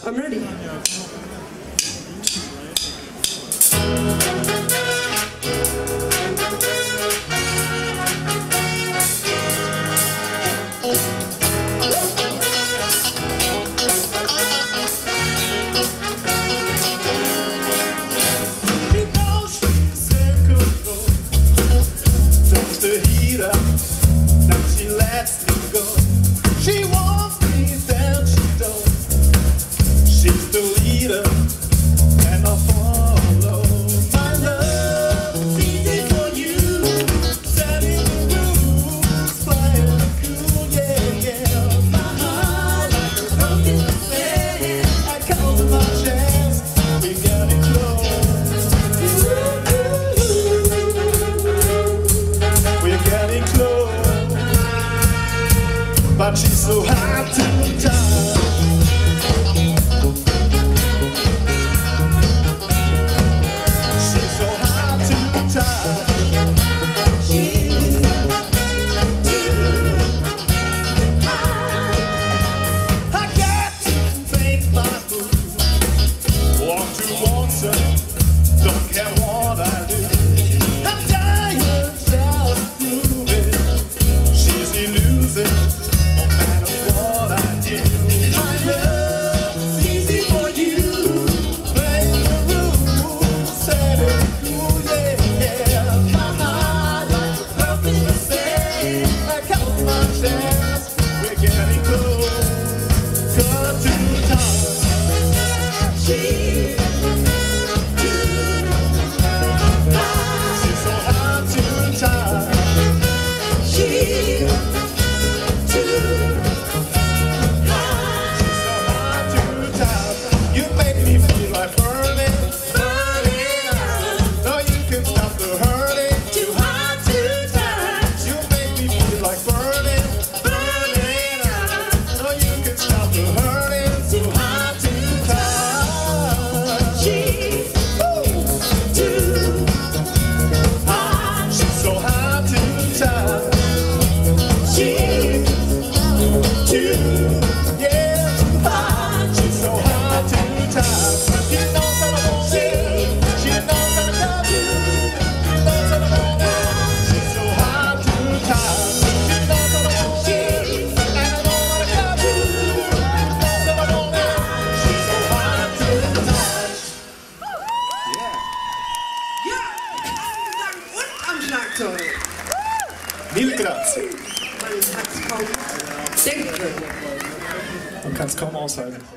I'm ready. But she's so hard to touch. She's so hard to touch. She's too hard. I got to make my move. Want to want her, don't care what I do. I'm tired of proving she's elusive. Mille grazie. Danke. Man kann es kaum aushalten.